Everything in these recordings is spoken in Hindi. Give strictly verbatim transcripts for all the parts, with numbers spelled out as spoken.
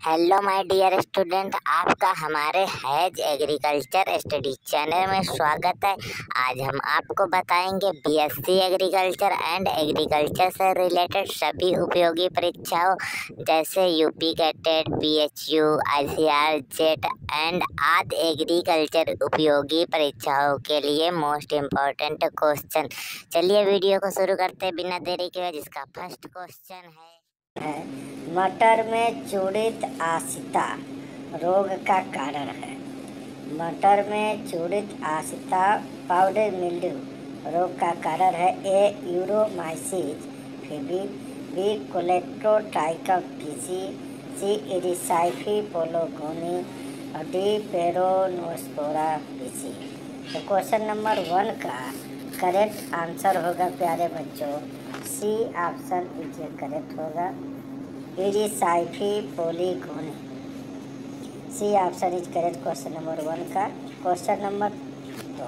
हेलो माय डियर स्टूडेंट, आपका हमारे हैज एग्रीकल्चर स्टडी चैनल में स्वागत है। आज हम आपको बताएंगे बीएससी एग्रीकल्चर एंड एग्रीकल्चर से रिलेटेड सभी उपयोगी परीक्षाओं जैसे UP CATET, BHU, ICR, JET and आदि एग्रीकल्चर उपयोगी परीक्षाओं के लिए मोस्ट इम्पोर्टेंट क्वेश्चन। चलिए वीडियो को शुरू करते बिना देरी के, जिसका फर्स्ट क्वेश्चन है है मटर में चूड़ित आसिता रोग का कारण है। मटर में चूड़ित आसिता पाउडर मिल्ड्यू रोग का कारण है। ए यूरोमाइसिस फेबिस, बी कोलेप्टोट्राइकम पीसी, सी इरिसाइफी पोलोगोनी और डी पेरोनोस्पोरा पीसी। तो क्वेश्चन नंबर वन का करेक्ट आंसर होगा प्यारे बच्चों, सी ऑप्शन इज करेक्ट होगा, Erysiphe polygoni. C option is correct question number one का। क्वेश्चन नंबर दो,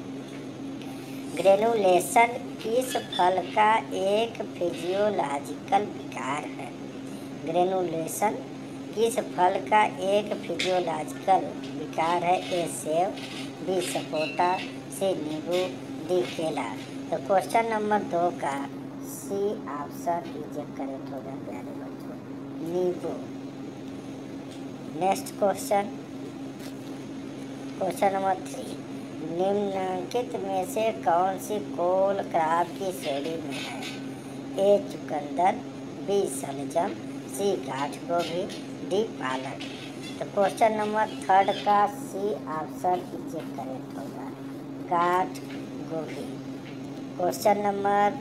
ग्रेनुलेशन किस फल का एक फिजियोलॉजिकल विकार है? ग्रेनुलेशन किस फल का एक फिजियोलॉजिकल विकार है? ए सेब, बी सपोटा, सी नींबू, डी केला। तो क्वेश्चन नंबर दो का सी ऑप्शन इज करेक्ट होगा प्यारे बच्चों, नींबू। Next question, question number three, निम्नलिखित में से कौन सी कोल क्रॉप की श्रेणी में है? ए चुकंदर, बी शलजम, सी गाठ गोभी, डी पालक। तो क्वेश्चन नंबर थर्ड का सी ऑप्शन इज करेक्ट होगा, गाठ गोभी। क्वेश्चन नंबर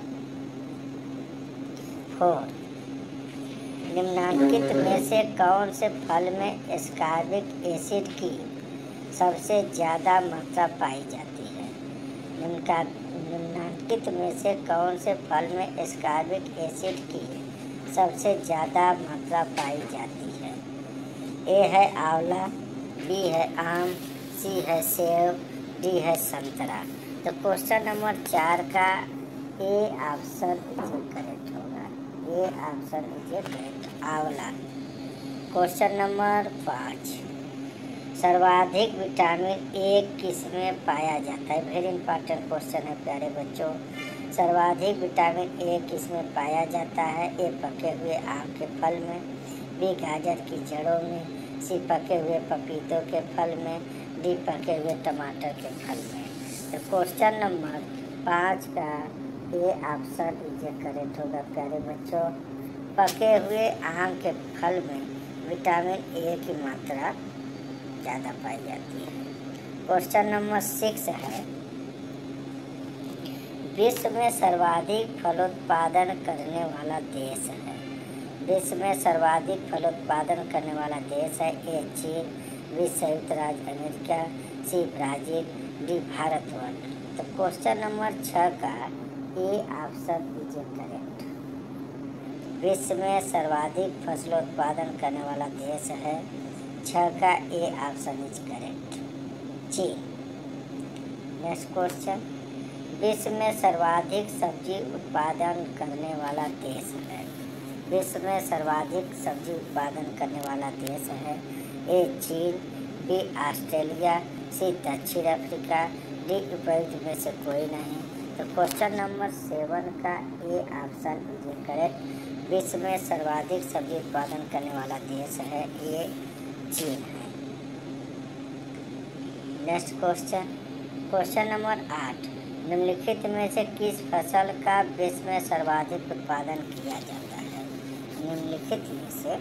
फोर, निम्नलिखित में से कौन से फल में एस्कॉर्बिक एसिड की सबसे ज़्यादा मात्रा पाई जाती है? निम्नलिखित में से कौन से फल में एस्कॉर्बिक एसिड की सबसे ज़्यादा मात्रा पाई जाती है? ए है आंवला, बी है आम, सी है सेब, डी है संतरा। तो क्वेश्चन नंबर चार का ए ऑप्शन इज करेक्ट होगा, ए ऑप्शन इज करेक्ट, आंवला। क्वेश्चन नंबर पाँच, सर्वाधिक विटामिन ए किस में पाया जाता है? वेरी इंपॉर्टेंट क्वेश्चन है प्यारे बच्चों। सर्वाधिक विटामिन ए किस में पाया जाता है? ए पके हुए आम के फल में, बी गाजर की जड़ों में, सी पके हुए पपीतों के फल में, डी पके हुए टमाटर के फल में। तो क्वेश्चन नंबर पाँच का ए ऑप्शन इज करेक्ट होगा प्यारे बच्चों, पके हुए आम के फल में विटामिन ए की मात्रा ज़्यादा पाई जाती है। क्वेश्चन नंबर सिक्स है, विश्व में सर्वाधिक फलोत्पादन करने वाला देश है? विश्व में सर्वाधिक फलोत्पादन करने वाला देश है। ए चीन, बी संयुक्त राज्य अमेरिका, सी ब्राज़ील, डी भारतवर्ष। तो क्वेश्चन नंबर छः का ए ऑप्शन इज करेक्ट, विश्व में सर्वाधिक फसलोत्पादन करने वाला देश है। छः का ए ऑप्शन इज करेक्ट, चीन। नेक्स्ट क्वेश्चन, विश्व में सर्वाधिक सब्जी उत्पादन करने वाला देश है? विश्व में सर्वाधिक सब्जी उत्पादन करने वाला देश है। ए चीन, बी ऑस्ट्रेलिया, सी दक्षिण अफ्रीका, डी उपयुक्त में से कोई नहीं। तो क्वेश्चन नंबर सेवन का ए ऑप्शन इज करेक्ट, विश्व में सर्वाधिक सब्जी उत्पादन करने वाला देश है, ये चीन है। नेक्स्ट क्वेश्चन, क्वेश्चन नंबर आठ, निम्नलिखित में से किस फसल का विश्व में सर्वाधिक उत्पादन किया जाता है? निम्नलिखित में से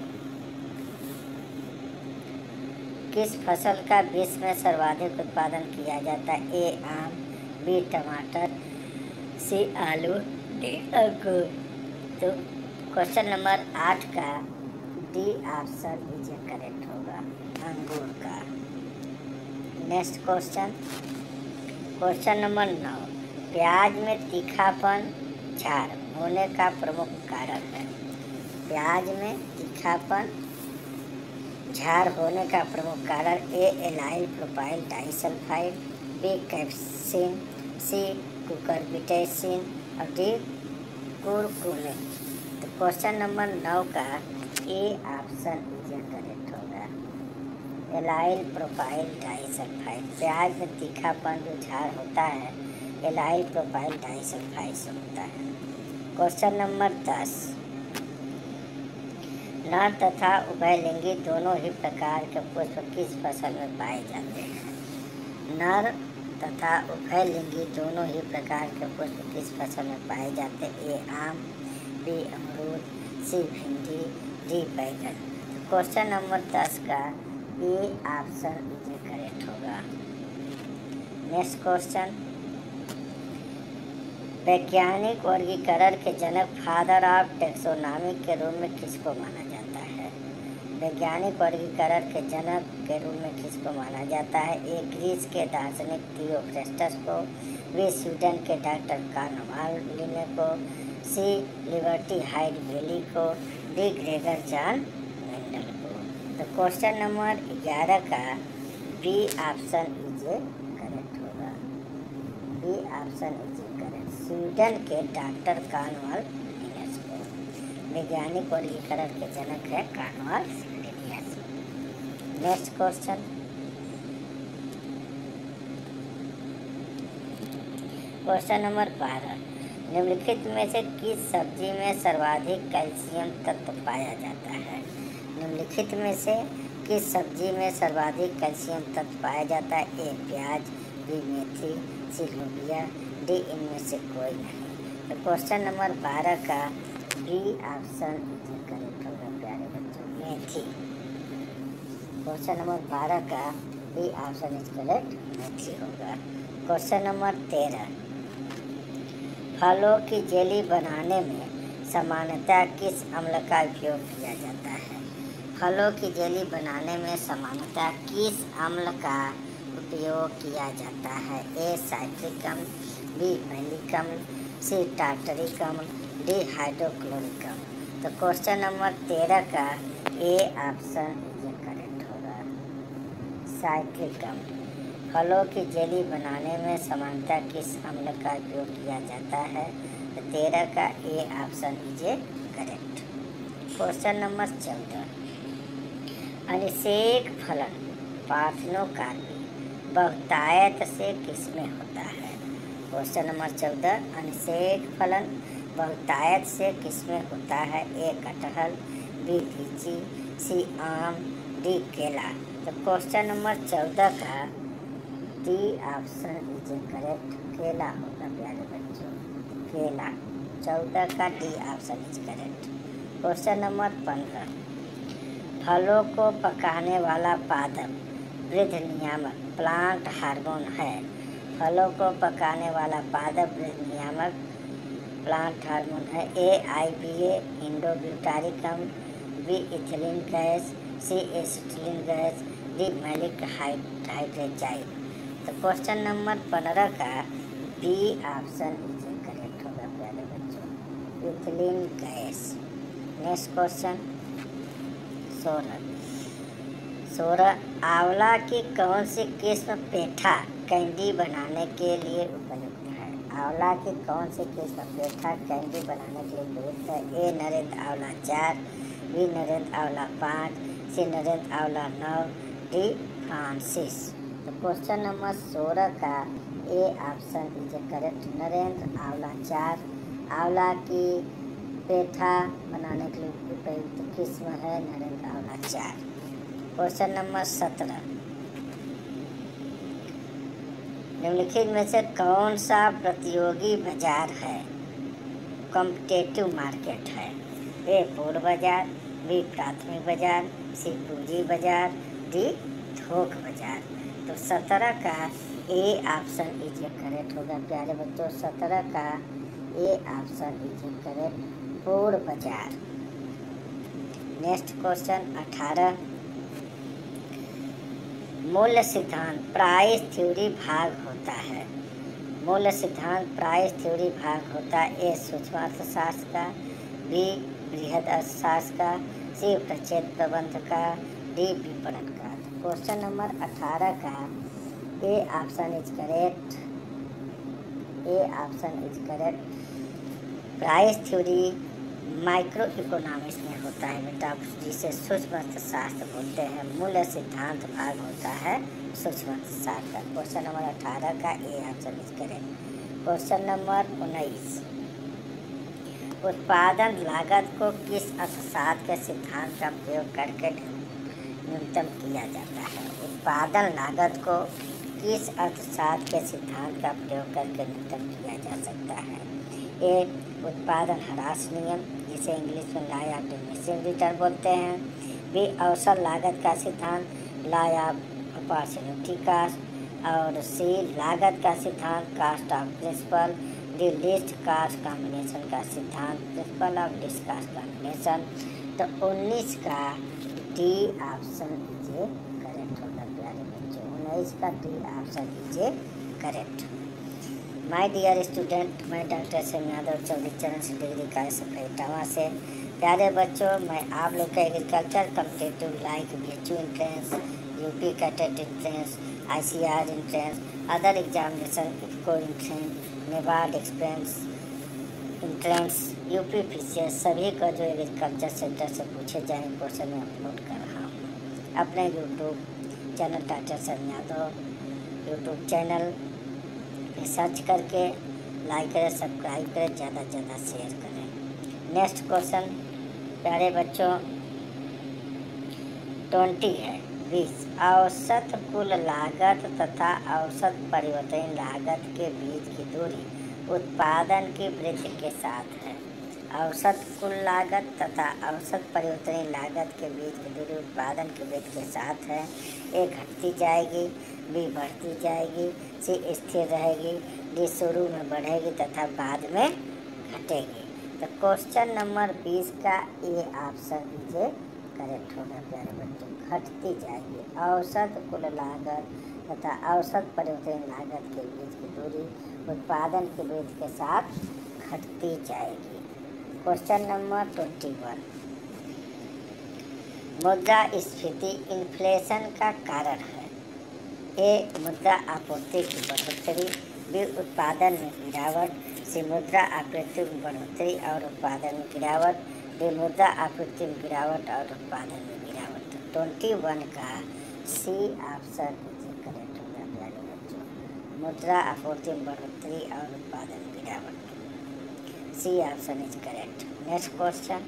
किस फसल का विश्व में सर्वाधिक उत्पादन किया जाता है? ए आम, बी टमाटर, सी आलू, डी अंगूर। तो क्वेश्चन नंबर आठ का डी ऑप्शन इज करेक्ट होगा, अंगूर का। नेक्स्ट क्वेश्चन, क्वेश्चन नंबर नौ, प्याज में तीखापन झार होने का प्रमुख कारण है? प्याज में तीखापन झार होने का प्रमुख कारण A allyl propyl disulphide, B capsaicin, C cucurbitacin और डी कुरकुमिन। तो क्वेश्चन नंबर नौ का A option is correct allyl propyl disulphide. प्याज में तीखापन जो झार होता है एलाइल प्रोपाइल डाइसल्फाइड से होता है। क्वेश्चन नंबर दस, नर तथा उभयलिंगी दोनों ही प्रकार के पुष्प किस फसल में पाए जाते हैं? नर तथा उभयलिंगी दोनों ही प्रकार के पुष्प किस फसल में पाए जाते हैं? ए आम, बी अमरूद, सी भिंडी, डी बैगन। क्वेश्चन नंबर दस का ए ऑप्शन इज करेक्ट होगा। नेक्स्ट क्वेश्चन, वैज्ञानिक वर्गीकरण के जनक फादर ऑफ टैक्सोनॉमी के रूप में किसको माना जाता है? वैज्ञानिक वर्गीकरण के जनक के रूप में किसको माना जाता है? ए ग्रीस के दार्शनिक थियोफ्रेस्टस को, बी स्वीडन के डॉक्टर कार्ल लिने को, सी लिबर्टी हाइड बेली को, डी ग्रेगर जॉन मेंडल को। तो क्वेश्चन नंबर ग्यारह का बी ऑप्शन इज करेक्ट होगा। B option is correct. Sweden के डॉक्टर कार्ल लिनियस को वैज्ञानिक वर्गीकरण के जनक है Carl Linnaeus. Next question, question number बारह, निम्नलिखित में से किस सब्जी में सर्वाधिक कैल्शियम तत्व पाया जाता है? निम्नलिखित में से किस सब्जी में सर्वाधिक कैल्शियम तत्व पाया जाता है? ए प्याज, बी मेथी, सी लोबिया, डी इनमें से कोई नहीं। तो क्वेश्चन नंबर बारह का बी ऑप्शन करेक्ट होगा प्यारे बच्चों, मेथी। क्वेश्चन नंबर बारह का बी ऑप्शन इज करेक्ट, मेथी होगा। क्वेश्चन नंबर तेरह, फलों की जेली बनाने में सामान्यतः किस अम्ल का उपयोग किया जाता है? फलों की जेली बनाने में सामान्यतः किस अम्ल का उपयोग किया जाता है? A citricum, B malicum, C tartaricum, D hydrochloricum. तो क्वेश्चन नंबर तेरह का ए ऑप्शन ये करेक्ट होगा, साइट्रिकम। फलों की जेली बनाने में सामान्यतः किस अम्ल का उपयोग किया जाता है? तो तेरह का A option is correct. Question number चौदह, अनिषेक फलन पार्थेनोकार्पी बहुतायत से किसमें होता है? क्वेश्चन नंबर चौदह, अनिषेक फलन बहुतायत से किसमें होता है? ए कटहल, बी लीची, सी आम, डी केला। तो क्वेश्चन नंबर चौदह का डी ऑप्शन इज करेक्ट, केला होगा प्यारे बच्चों, केला। चौदह का D option is correct. Question number पंद्रह, फलों को पकाने वाला पादप वृद्धि नियामक प्लांट हार्मोन है? फलों को पकाने वाला पादप वृद्धि नियामक प्लांट हार्मोन है? A I B A indobutyricum, B ethylene gas, C acetylene gas, D malic hydrazide. तो क्वेश्चन नंबर पंद्रह का बी ऑप्शन इज करेक्ट होगा प्यारे बच्चों, इथिलीन गैस। नेक्स्ट क्वेश्चन सोलह, सोलह, आंवला की कौन सी किस्म पेठा कैंडी बनाने के लिए उपयुक्त है? आंवला की कौन सी किस्म पेठा कैंडी बनाने के लिए उपयुक्त है? ए नरेंद्र आंवला चार, बी नरेंद्र आंवला पाँच, सी नरेंद्र आंवला नौ, डी फ्रांसिस। तो क्वेश्चन नंबर सोलह का A option is correct, Narendra Aonla चार। आंवला की पेठा बनाने के लिए उपयुक्त किस्म है नरेंद्र आंवला चार। क्वेश्चन नंबर सत्रह, निम्नलिखित में से कौन सा प्रतियोगी बाजार है, कॉम्पिटेटिव मार्केट है? ए पूर्ण बाजार, बी प्राथमिक बाजार, सी पूंजी बाजार, डी थोक बाजार। तो सत्रह का ए ऑप्शन इज करेक्ट होगा प्यारे बच्चों, सत्रह का ए ऑप्शन इज करेक्ट, पूर्ण बाजार। नेक्स्ट क्वेश्चन अठारह, मूल्य सिद्धांत प्राइस थ्योरी भाग होता है? मूल्य सिद्धांत प्राइस थ्योरी भाग होता है? ए सूक्ष्म अर्थशास्त्र का, बी बृहद अर्थशास्त्र का, सी प्रच्छेद प्रबंध का, डी विपणन का। क्वेश्चन नंबर अठारह का A option is correct, A option is correct, price theory micro economics में होता है बेटा, जिसे सूक्ष्म अर्थशास्त्र बोलते हैं। मूल्य सिद्धांत भाग होता है सूक्ष्म अर्थशास्त्र का। क्वेश्चन नंबर अठारह का A option is correct. Question number उन्नीस, उत्पादन लागत को किस अर्थशास्त्र के सिद्धांत का प्रयोग करके न्यूनतम किया जाता है? उत्पादन लागत को किस अर्थशास्त्र के सिद्धांत का प्रयोग करके न्यूनतम किया जा सकता है? ए, उत्पादन ह्रास नियम, जिसे इंग्लिश में लॉ ऑफ डिमिनिशिंग रिटर्न बोलते हैं। बी, अवसर लागत का सिद्धांत, लॉ ऑफ अपॉर्चुनिटी कास्ट। और सी, लागत का सिद्धांत, cost of principle. D, least cost combination का सिद्धांत, principle of least cost combination. तो उन्नीस का डी ऑप्शन कीजिए करेक्ट होगा प्यारे बच्चों। उन्नीस का डी ऑप्शन कीजिए करेक्ट। माय डियर स्टूडेंट, मैं doctor Sam Yadav Chaudhary Charan Singh degree college Etawah से। प्यारे बच्चों, मैं आप लोग का agriculture competitive like B H U entrance, UP CATET entrance, I C R entrance, other examination, IFFCO entrance, NABARD expense entrance, UP PCS, सभी का जो एग्रीकल्चर सेक्टर से पूछे जाएंगे क्वेश्चन में अपलोड कर रहा हूँ अपने YouTube channel doctor Sam Yadav YouTube channel पे सर्च करके लाइक करें, सब्सक्राइब करें, ज़्यादा से ज़्यादा शेयर करें। नेक्स्ट क्वेश्चन प्यारे बच्चों ट्वेंटी है। बीस, औसत कुल लागत तथा औसत परिवर्तनीय लागत के बीच की दूरी उत्पादन की वृद्धि के साथ है। औसत कुल लागत तथा औसत परिवर्तनीय लागत के बीच की दूरी उत्पादन की वृद्धि के साथ है। ए, घटती जाएगी, बी, बढ़ती जाएगी, सी, स्थिर रहेगी, डी, शुरू में बढ़ेगी तथा बाद में घटेगी। तो क्वेश्चन नंबर बीस का ए ऑप्शन दीजिए करेक्ट होगा प्यारे बच्चों। घटती जाएगी, औसत कुल लागत तथा औसत परिवर्तनीय लागत के बीच की दूरी उत्पादन की वृद्धि के साथ घटती जाएगी। क्वेश्चन नंबर ट्वेंटी वन, मुद्रास्फीति इन्फ्लेशन का कारण है। ए, मुद्रा आपूर्ति की बढ़ोतरी, बी, उत्पादन में गिरावट, सी, मुद्रा आपूर्ति में बढ़ोतरी और उत्पादन में गिरावट, डी, मुद्रा आपूर्ति में गिरावट और उत्पादन में गिरावट। ट्वेंटी वन का सी ऑप्शन करेक्ट होगा प्यारे बच्चों। मुद्रा आपूर्ति में बढ़ोतरी और उत्पादन में गिरावट, C option is correct. Next question,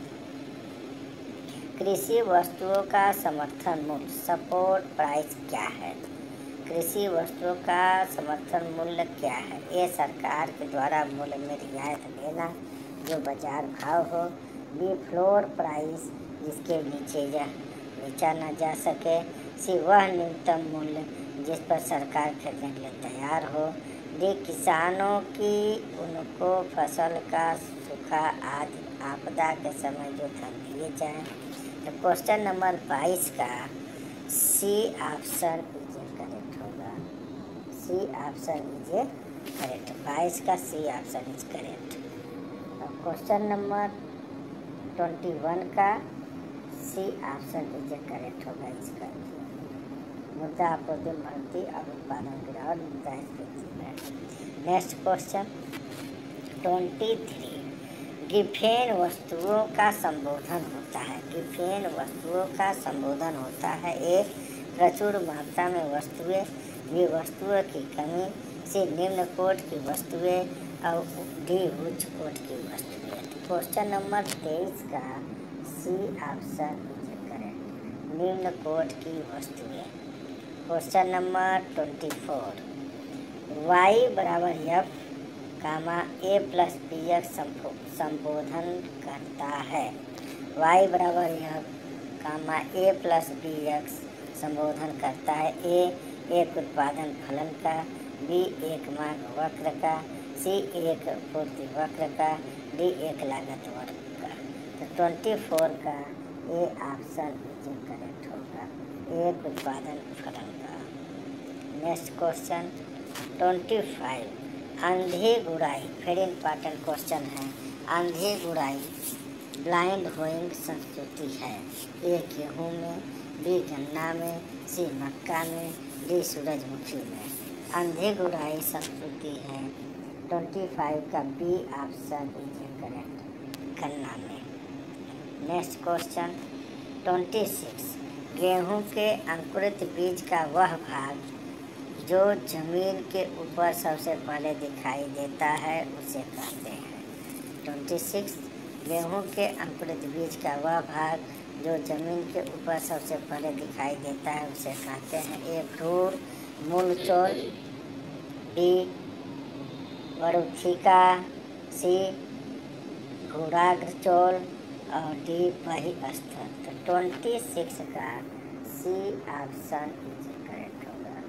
कृषि वस्तुओं का समर्थन मूल्य सपोर्ट प्राइस क्या है? कृषि वस्तुओं का समर्थन मूल्य क्या है? ए, सरकार के द्वारा मूल्य में रियायत देना जो बाजार भाव हो। बी, फ्लोर प्राइस जिसके नीचे या बेचा न जा सके। सी, वह न्यूनतम मूल्य जिस पर सरकार खरीदने के लिए तैयार हो। डी, किसानों की उनको फसल का सूखा आदि आपदा के समय जो धन दिए जाए। तो क्वेश्चन नंबर बाईस का सी ऑप्शन कीजिए करेक्ट होगा। सी ऑप्शन कीजिए करेक्ट। बाईस का सी ऑप्शन इज करेक्ट। और क्वेश्चन नंबर ट्वेंटी वन का सी ऑप्शन इज करेक्ट होगा इसका। मुद्रा आपूर्ति बढ़ती और उत्पादन गिरावट मुद्रास्फीति में। Next question twenty three, Giffen वस्तुओं का संबोधन होता है। गिफेन वस्तुओं का संबोधन होता है। ए, प्रचुर मात्रा में वस्तुएं, बी, वस्तुओं की कमी, सी, निम्न कोट की वस्तुएं और डी, उच्च कोट की वस्तुएं। क्वेश्चन नंबर तेईस का सी ऑप्शन करेक्ट, निम्न कोट की वस्तुएं। Question number twenty four, Y बराबर F comma A plus B X संबोधन करता है। वाई बराबर F comma A plus B X संबोधन करता है। ए, एक उत्पादन फलन का, बी, एक मांग वक्र का, सी, एक पूर्ति वक्र का, डी, एक लागत वक्र का। तो ट्वेंटी फोर का ए ऑप्शन इज करेक्ट होगा, एक उत्पादन फलन का। नेक्स्ट क्वेश्चन ट्वेंटी फाइव, अंधी गुड़ाई वेरी इंपॉर्टेंट क्वेश्चन है। अंधी गुड़ाई ब्लाइंड होइंग संस्कृति है। ए, गेहूँ में, बी, गन्ना में, सी, मक्का में, डी, सूरजमुखी में। अंधी गुड़ाई संस्कृति है। ट्वेंटी फाइव का बी ऑप्शन इज करेक्ट। गन्ना में। नेक्स्ट क्वेश्चन ट्वेंटी सिक्स, गेहूँ के अंकुरित बीज का वह भाग जो जमीन के ऊपर सबसे पहले दिखाई देता है उसे कहते हैं। ट्वेंटी सिक्स, गेहूँ के अंकुरित बीज का वह भाग जो जमीन के ऊपर सबसे पहले दिखाई देता है उसे कहते हैं। ए भ्रूण मूल चौल, बी वरुथिका, सी भूराग्र चौल और डी वही स्तर। तो ट्वेंटी सिक्स का सी ऑप्शन इज करेक्ट होगा।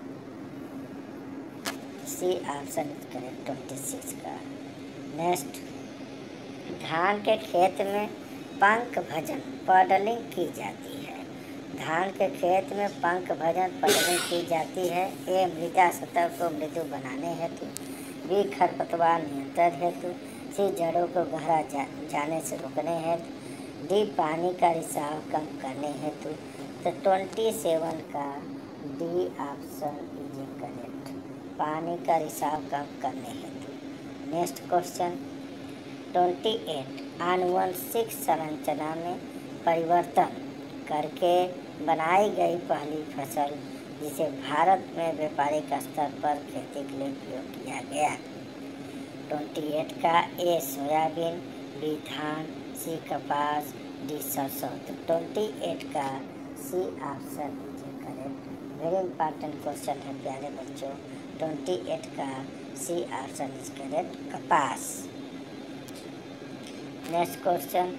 C option is correct twenty six का। नेक्स्ट, धान के खेत में पंख भजन पॉडलिंग की जाती है। धान के खेत में पंख भजन पॉडलिंग की जाती है। ए मृदा सतह को मृदु बनाने हेतु, बी खरपतवार नियंत्रण हेतु, सी जड़ों को गहरा जा, जाने से रोकने हेतु, डी पानी का रिसाव कम करने हेतु। तो ट्वेंटी सेवन का डी ऑप्शन इज करेक्ट, पानी का रिसाव कम करने हेतु। नेक्स्ट क्वेश्चन ट्वेंटी एट, आनुवंशिक संरचना में परिवर्तन करके बनाई गई पहली फसल जिसे भारत में व्यापारिक स्तर पर खेती के लिए उपयोग किया गया। ट्वेंटी एट का ए सोयाबीन, बी धान, सी कपास, डी सरसों। तो ट्वेंटी एट का C option is correct. Very important question है प्यारे बच्चों। ट्वेंटी एट का सी ऑप्शन इज करेक्ट, कपास। नेक्स्ट क्वेश्चन,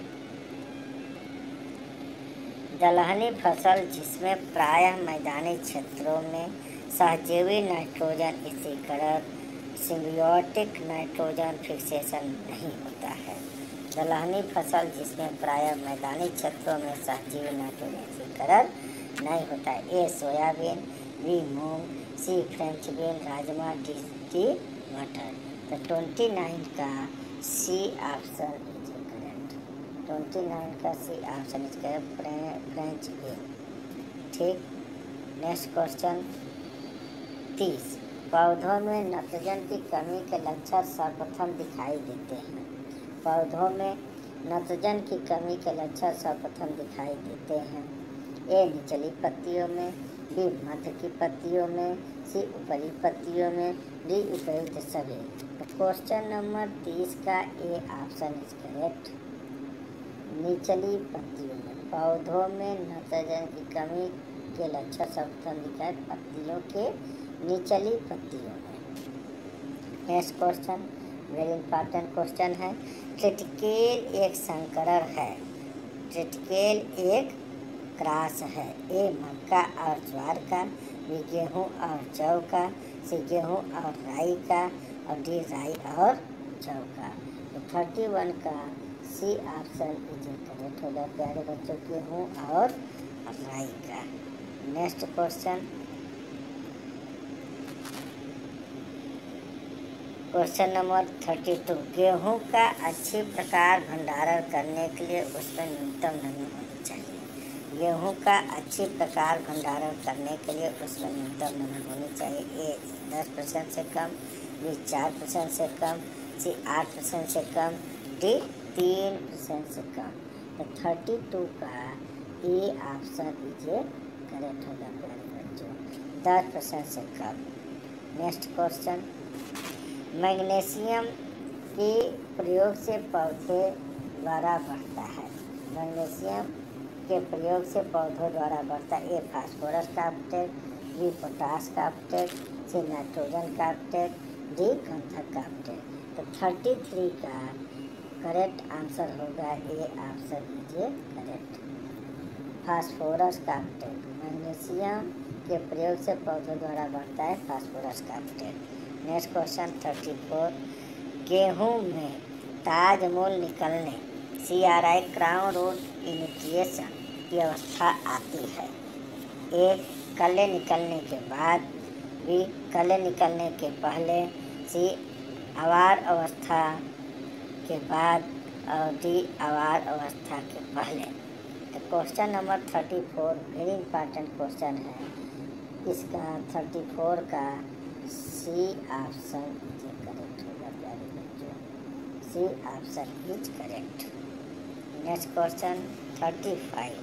दलहनी फसल जिसमें प्रायः मैदानी क्षेत्रों में सहजीवी नाइट्रोजन स्थिरीकरण सिम्बियोटिक नाइट्रोजन फिक्सेशन नहीं होता है। दलहनी फसल जिसमें प्रायः मैदानी क्षेत्रों में सहजीवी नाइट्रोजन स्थिरीकरण नहीं होता है। ए सोयाबीन, बी मूंग, सी फ्रेंच बीन, राजमा, डी डी मटर। तो ट्वेंटी नाइन का C option is correct. Twenty nine का C option is correct, French bean. ठीक। नेक्स्ट क्वेश्चन तीस, पौधों में नाइट्रोजन की कमी के लक्षण सर्वप्रथम दिखाई देते हैं। पौधों में नाइट्रोजन की कमी के लक्षण सर्वप्रथम दिखाई देते हैं। ए निचली पत्तियों में, बी मध्य की पत्तियों में, सी ऊपरी पत्तियों में, डी उपयुक्त सभी। तो क्वेश्चन नंबर तीस का ए ऑप्शन इज करेक्ट, निचली पत्तियों में। पौधों में नाइट्रोजन की कमी के लक्षण सर्वप्रथम दिखाए पत्तियों के निचली पत्तियों में। Next question very important question है। ट्रिटिकेल एक संकरण है। ट्रिटिकेल एक क्रॉस है। ए मक्का और ज्वार का, बी गेहूँ और जौ का, सी गेहूँ और राई का और डी राई और जौ का। तो थर्टी वन का सी ऑप्शन इज करेक्ट होगा प्यारे बच्चों, गेहूँ और राई का। Next question question number thirty two, गेहूँ का अच्छी प्रकार भंडारण करने के लिए उसमें न्यूनतम नमी होनी चाहिए। गेहूँ का अच्छी प्रकार भंडारण करने के लिए उसमें न्यूनतम नमी होनी चाहिए। ए दस परसेंट से कम, बी चार परसेंट से कम, सी आठ परसेंट से कम, डी तीन परसेंट से कम। तो थर्टी टू का ए ऑप्शन इज करेक्ट होगा प्यारे बच्चों, दस परसेंट से कम। नेक्स्ट क्वेश्चन, मैग्नीशियम के प्रयोग से पौधे द्वारा बढ़ता है। मैग्नीशियम के प्रयोग से पौधों द्वारा बढ़ता है। ए फास्फोरस का अपटेक, बी पोटास का अपटेक, सी नाइट्रोजन का अपटेक, डी गंधक का अपटेक। तो थर्टी थ्री का करेक्ट आंसर होगा A option is correct, phosphorus का अपटेक। मैग्नीशियम के प्रयोग से पौधों द्वारा बढ़ता है फास्फोरस का uptake. Next question thirty four, गेहूँ में ताज मूल निकलने C R I crown root initiation की अवस्था आती है। ए कले निकलने के बाद, बी कले निकलने के पहले, सी आवार अवस्था के बाद और डी आवार अवस्था के पहले। तो question number thirty four very important question है। इसका थर्टी फोर का सी ऑप्शन इज करेक्ट होगा प्यारे बच्चों, C option is correct. Next question thirty five.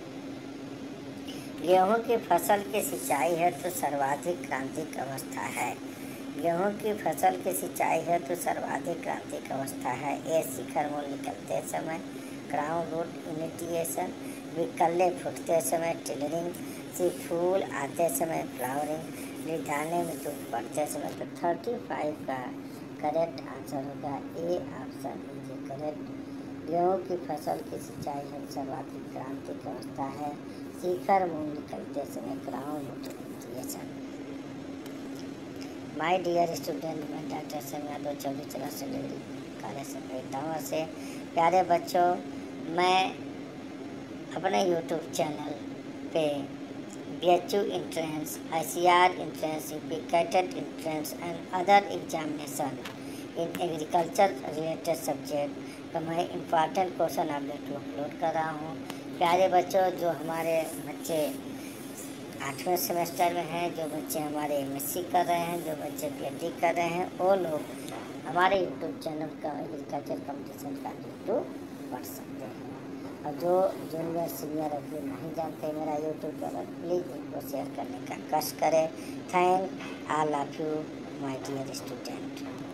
गेहूँ की फसल की सिंचाई है तो सर्वाधिक क्रांतिक अवस्था है। गेहूँ की फसल की सिंचाई है तो सर्वाधिक क्रांतिक अवस्था है। ए शिखर मूल निकलते समय, क्राउन रूट इनिटिएशन, बी कल्ले फूटते समय, टिलरिंग, सी फूल आते समय, फ्लावरिंग, दाने में धूप पड़ते समय। तो थर्टी फाइव का करेक्ट आंसर होगा ए ऑप्शन इज करेक्ट। गेहूँ की फसल की सिंचाई है सर्वाधिक क्रांतिक अवस्था है। शिखर मूल निकलते समय, crown root initiation. My dear student, मैं डॉक्टर सैम यादव चौबीस चौरासी डिग्री कॉलेज से पढ़ता हूँ। से प्यारे बच्चों, मैं अपने यूट्यूब चैनल पे B H U entrance, I C R entrance, U P CATET entrance and other examination in agriculture related subject का मैं इम्पॉर्टेंट क्वेश्चन आप लोग अपलोड कर रहा हूँ। प्यारे बच्चों, जो हमारे बच्चे आठवें सेमेस्टर में हैं, जो बच्चे हमारे एम एस सी कर रहे हैं, जो बच्चे पी एच डी कर रहे हैं, वो लोग हमारे यूट्यूब चैनल का एग्रीकल्चर कंपटीशन का यूट्यूब पढ़ सकते हैं। और जो जूनियर सीनियर अभी नहीं जानते मेरा यूट्यूब चैनल, प्लीज़ इनको शेयर करने का कष्ट करें। Thank all of you my dear student.